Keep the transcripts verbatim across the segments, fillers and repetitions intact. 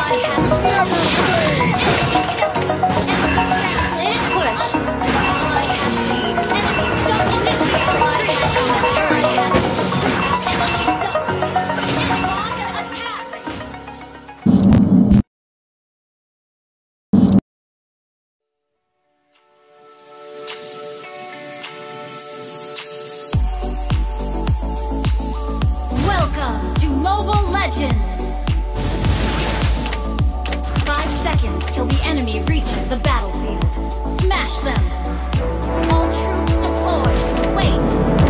Welcome to Mobile Legends! Five seconds till the enemy reaches the battlefield. Smash them! All troops deployed. Wait!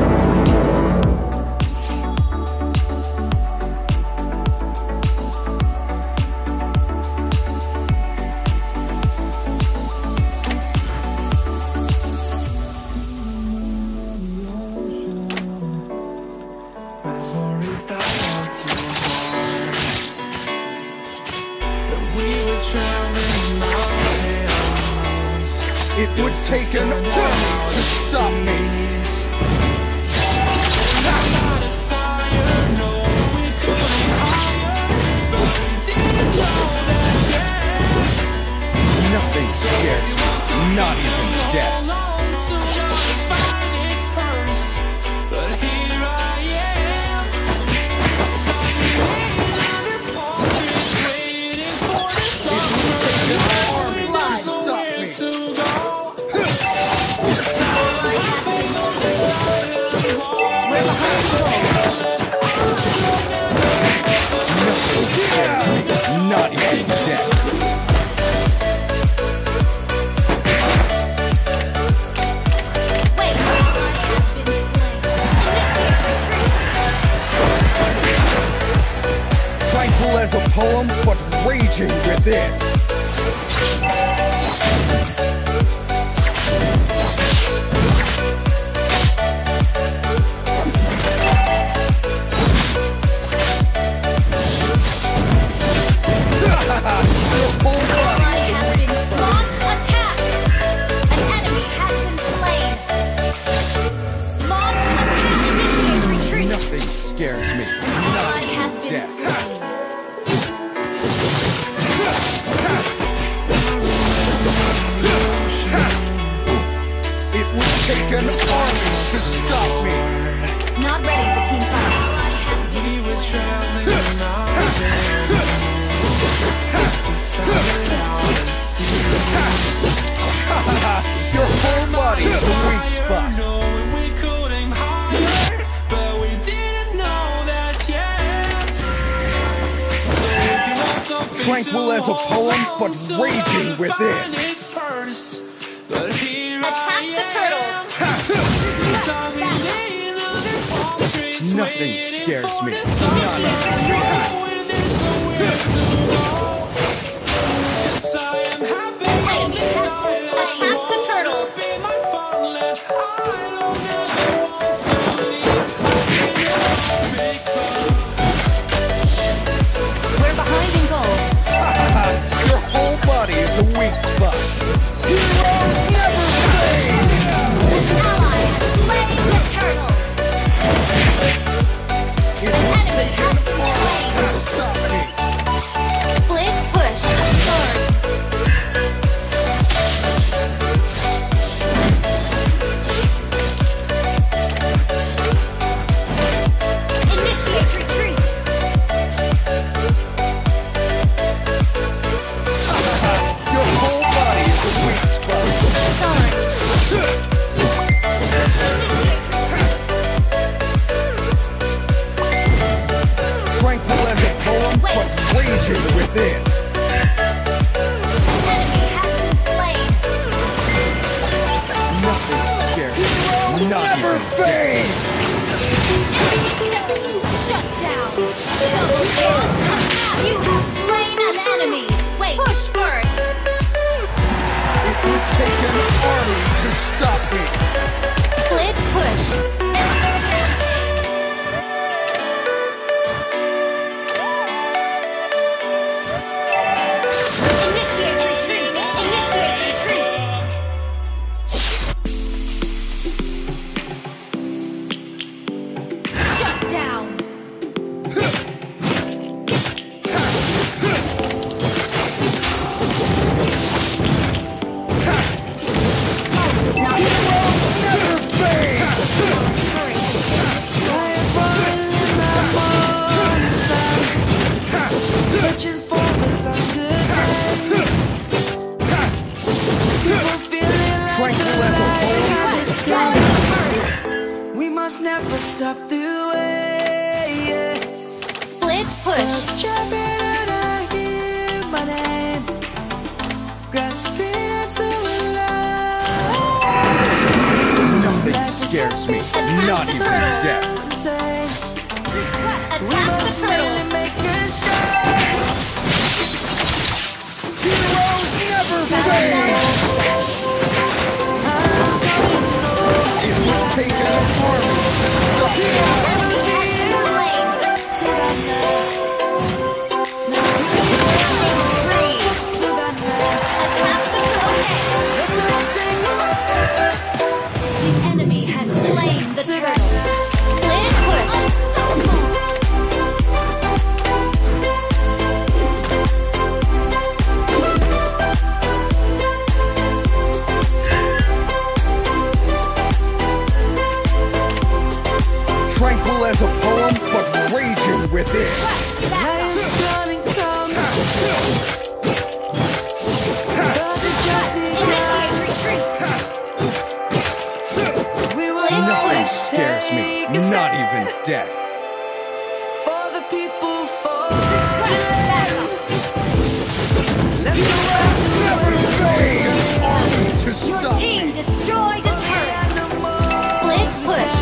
It would take an army to stop me. Nothing scares me, not even death. Not even death. Wait! Tranquil as a poem, but raging within. Nothing scares me. Not even death. It would take an army to stop me. Not ready for team fight. Your whole body is a weak spot. Tranquil as a poem, but raging within. Attack the turtle! Nothing scares me. Not even death. Attack the turtle! We're behind in goal. Your whole body is a weak spot. Heroes never fade! Ally has slain the turtle! It would take an army to stop me. Split push. Sword. Initiate retreat. Your whole body is a weak spot. Sword. Tranquil as a poem, but raging within. Enemy has been slain. Nothing scares me. Not never even fade! Shut down. Double kill. You have slain an enemy. Wait. Push first. It would take an army to stop me. Split push. Initiate retreat. Initiate retreat. Shut down. stop the way. Split push. Jumping and I hear my name, grasping into love. Nothing scares me, not even death. Request We attack the must turtle. really make a start. Heroes never fade! It will take an army to stop me. Enemy has been slain. Three. Attack the turtle. The enemy has slain the turtle. Split push. Tranquil as a poem, but raging within. Lions come and come, but it just Initiate begun. retreat. We will Nothing always scares me, take a not stand even death. for the people, for Request the land. backup. Let's go back to Never fade! An army to Your stop team me. destroyed a turret. Split push.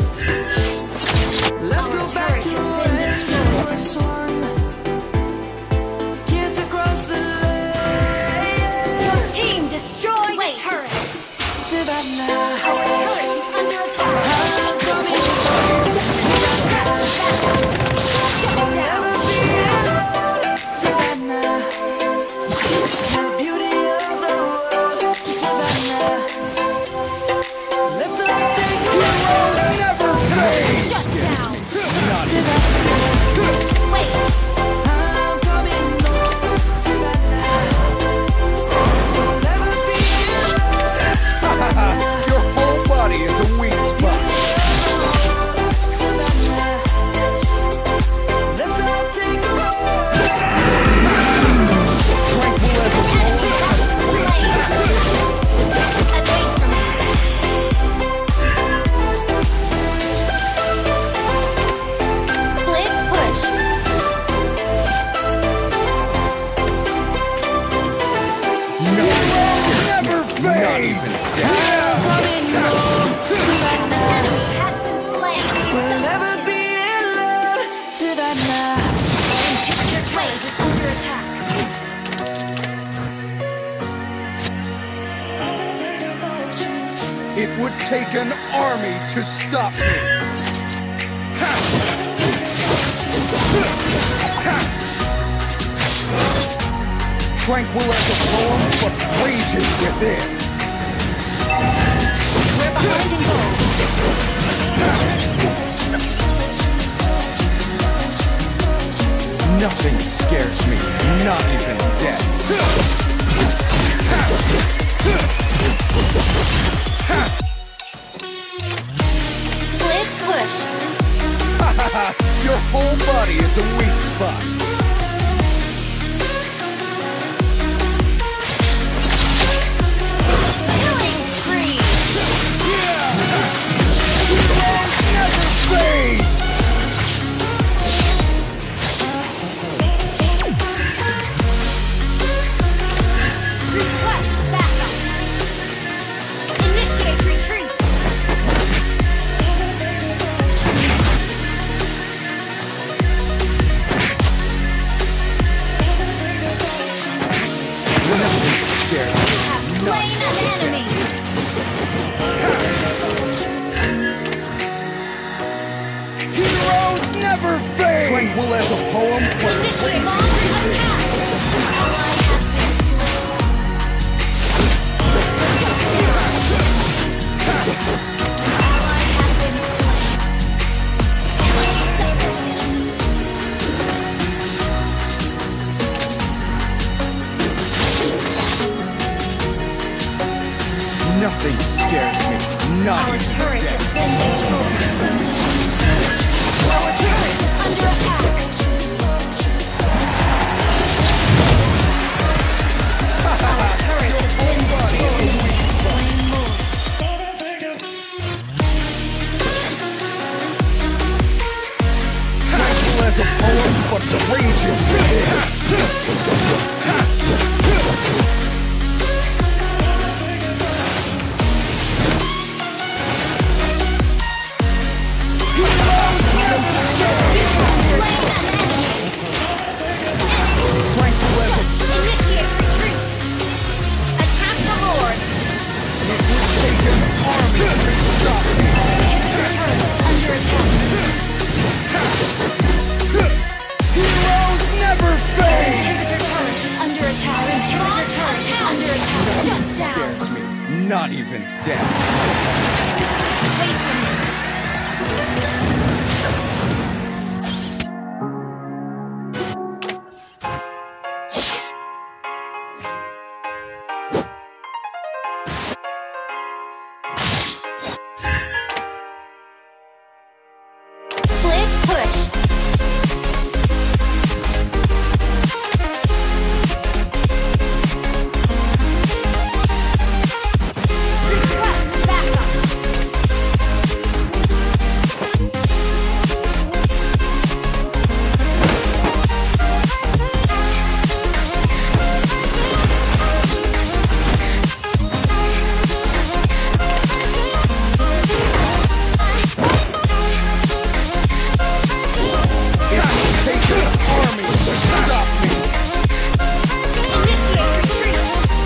Let's Our go back turret to has where been angels destroyed. were sworn. Kids across the land. Your team destroyed a turret. Savannah, Our turret is under attack. I'm coming home. Shut down. Be alone. Savannah, the beauty of the world. Savannah, let's all take a walk. Heroes never fade! Shut down. Savannah, Wait. I'm coming home. Savannah, we'll never be alone. Savannah. Your whole body is a weak spot. Savannah, let's all take a walk. Tranquil as a poem, Away from me. Split push. never Enemy fade! Not even death. Coming home. Savannah, has been slain. we'll never be alone. Savannah, Your blade is under attack. It would take an army to stop me. Ha! Ha! Tranquil as a poem, but rages within. We're behind and goal. Nothing scares me, not even death. Split push. Ha ha ha! Your whole body is a weak spot. Killing spree. Heroes never fade! Request backup. Initiate retreat. Nothing scares me, Have not slain an enemy. Heroes never fade! Tranquil as a poem, but Initiate attack. Ally has been slain. Ally has been slain. nothing scares me, not Our even turret death. has been destroyed. Our turret is under attack. Our turret has been destroyed. Flame move. attack. Inhibitor turret is under attack. Shut down. Scares me. Not even death. Wait for me. Split push. Request backup. Take an army to stop me. Initiate retreat.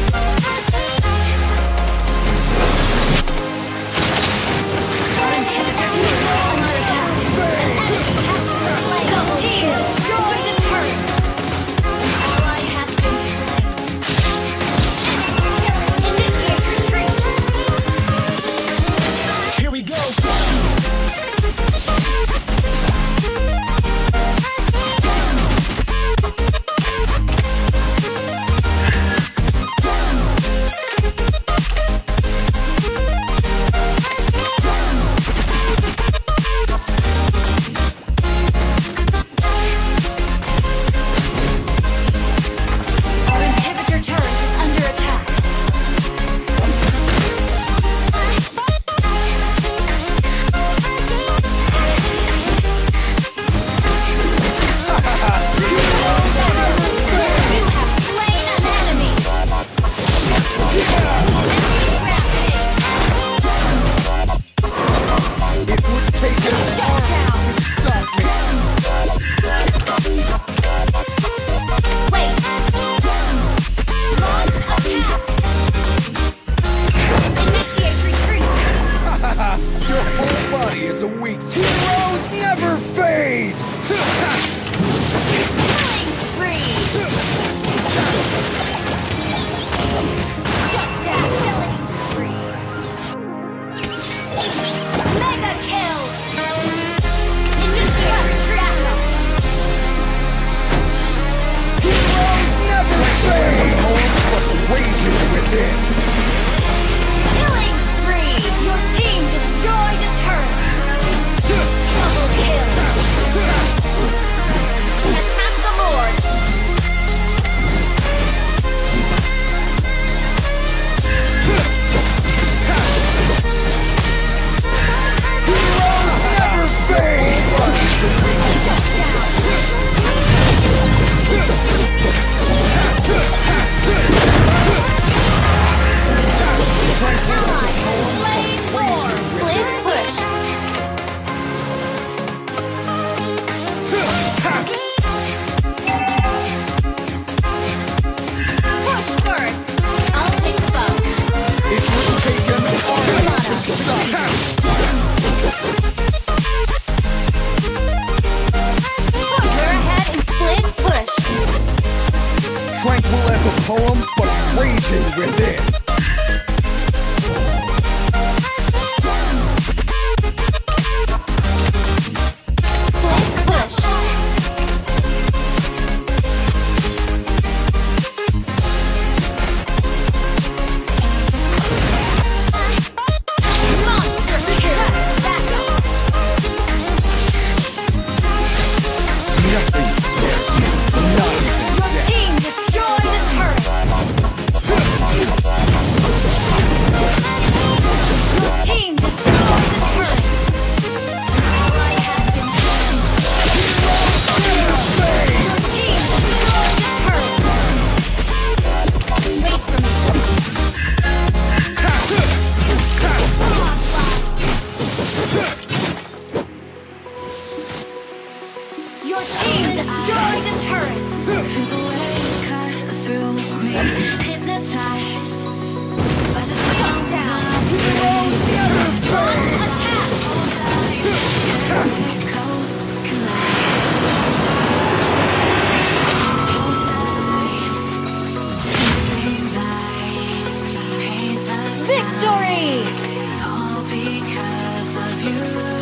Our inhibitor turret under attack. Double team destroy the turret. Ally has been slain. Initiate retreat. Here we go. Our inhibitor turret is under attack. You have slain an enemy. Enemy rampage. It would take an Shut army down. to stop me. Wait. Launch attack. Initiate retreat. Your whole body is a weak spot. Heroes never fade. Killing spree. Shut down. Killing spree. Mega kill. Initiate retreat. Heroes never fade. But the wages within. Killing spree. Your team destroyed a turret. Double kill. Attack the Lord. Heroes never fade. Shut down. Ally slain more. Split push. Push first. I'll take the bow. It would take an army to stop me. You're ahead in split push. Tranquil as a poem, but raging within. Split push. Monster kill. Backup. Nothing scares me. Not even Your death. team destroyed the turret. Your team destroyed the turret. Ally has been slain. Your team destroyed the turret. Wait for me. Your team destroyed the turret. Feel the waves cut through me, hypnotized by the Shut sounds down. of Attack. echoes collide. Hold tight, Victory! All because of you.